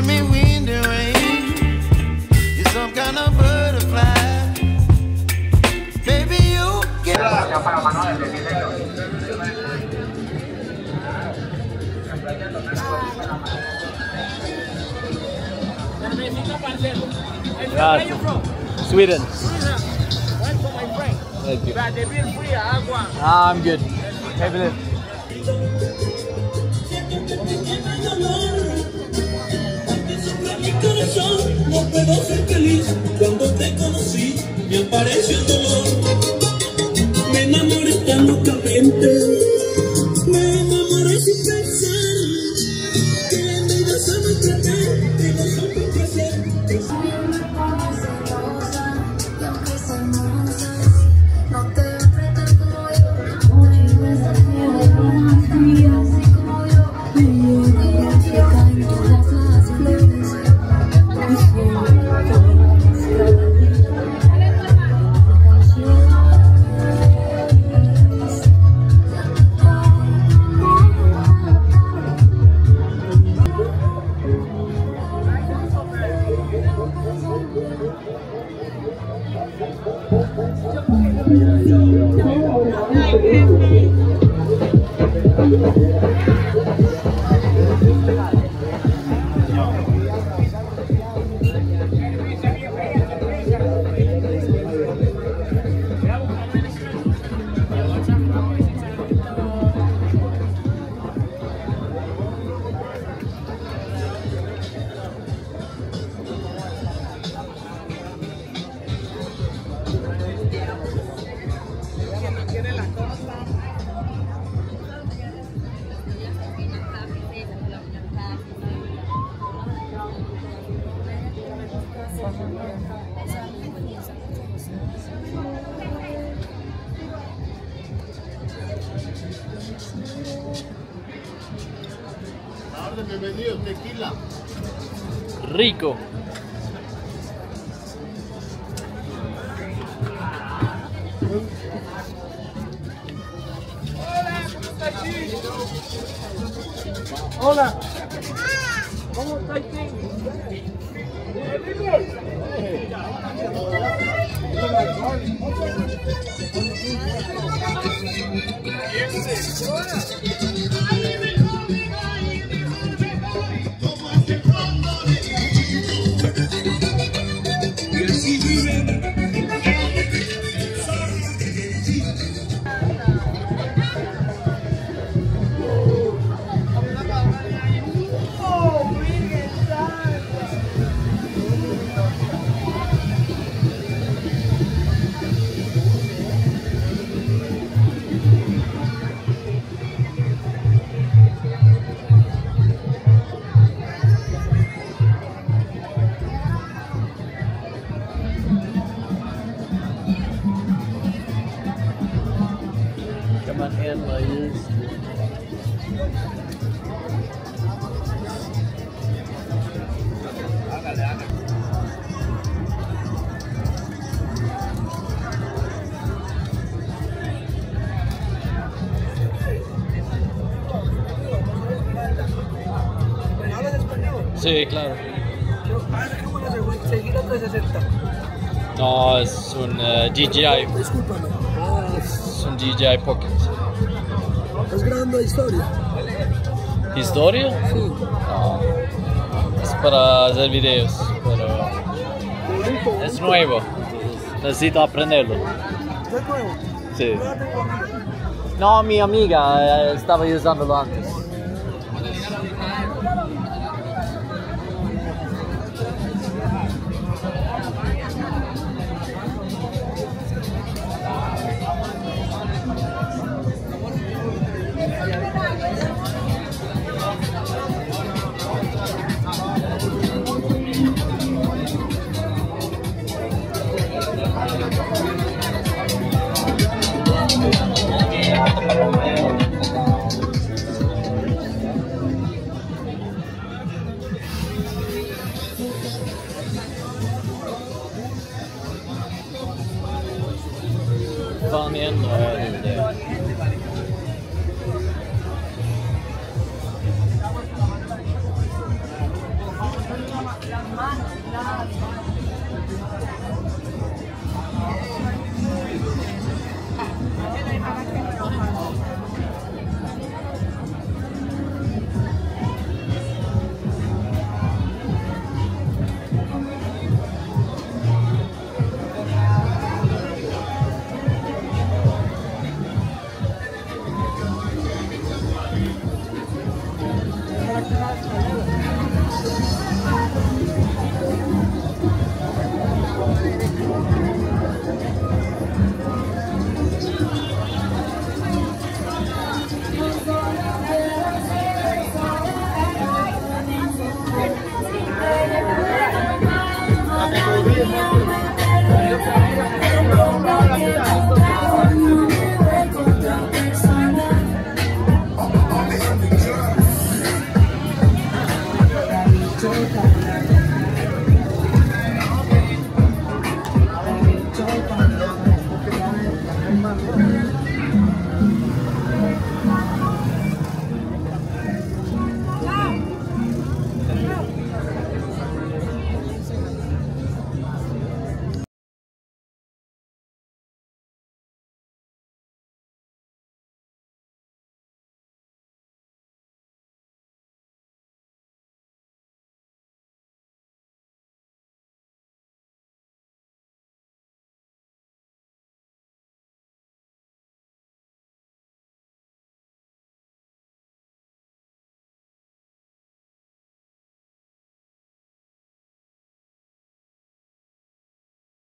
giving me wind and rain. You're some kind of butterfly. Baby, you get. Gracias. Sweden. Welcome, my friend. Thank you. But the beer free, agua. I'm good. Have a lift. Mi corazón, no puedo ser feliz. Cuando te conocí, me apareció el dolor. Me enamoré tan locamente. Me enamoré sin pensar que me ibas a maltratar. Te vas a complacer. Bienvenido, tequila. Rico. Hola. ¿Cómo estás? Sí, claro. Seguir a 360. No, es un DJI. Discúlpame. Es un DJI Pocket. ¿Es grande historia? ¿Historia? Sí. No. Es para hacer videos, pero es nuevo. Necesito aprenderlo. ¿Es nuevo? Sí. No, mi amiga estaba usándolo antes. Fan igen då är det. Toca